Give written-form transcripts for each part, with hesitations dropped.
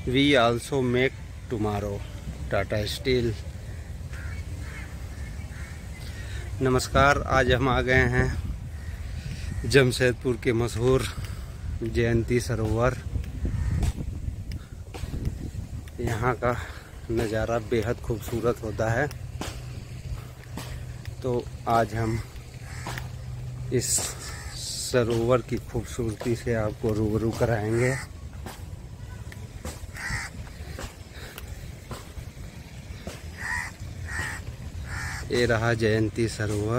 We also make tomorrow, Tata Steel. नमस्कार, आज हम आ गए हैं जमशेदपुर के मशहूर जयंती सरोवर। यहाँ का नज़ारा बेहद खूबसूरत होता है, तो आज हम इस सरोवर की खूबसूरती से आपको रूबरू कराएंगे। ये रहा जयंती सरोवर।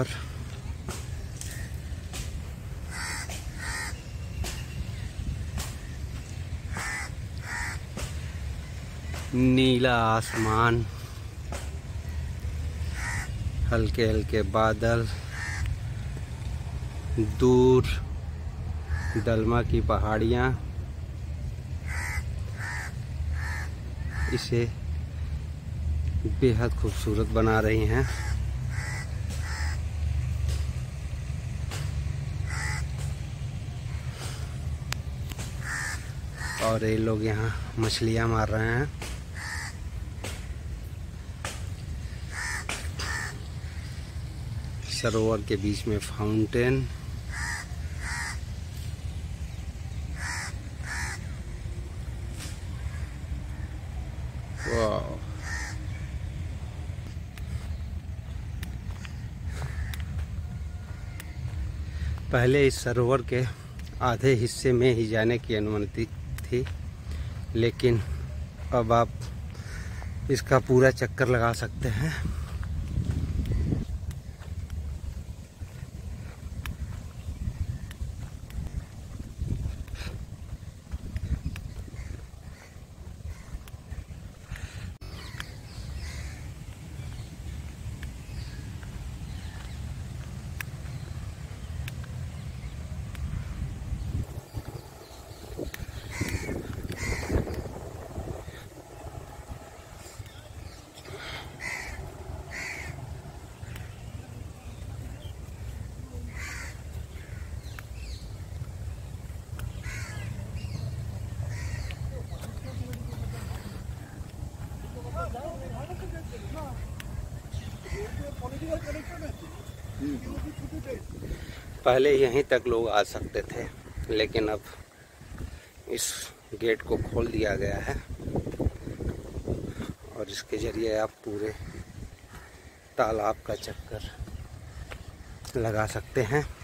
नीला आसमान, हल्के हल्के बादल, दूर दलमा की पहाड़ियाँ इसे बेहद खूबसूरत बना रही हैं। और ये लोग यहाँ मछलियाँ मार रहे हैं। सरोवर के बीच में फाउंटेन। वाह, पहले इस सरोवर के आधे हिस्से में ही जाने की अनुमति थी, लेकिन अब आप इसका पूरा चक्कर लगा सकते हैं। पहले यहीं तक लोग आ सकते थे, लेकिन अब इस गेट को खोल दिया गया है और इसके जरिए आप पूरे तालाब का चक्कर लगा सकते हैं।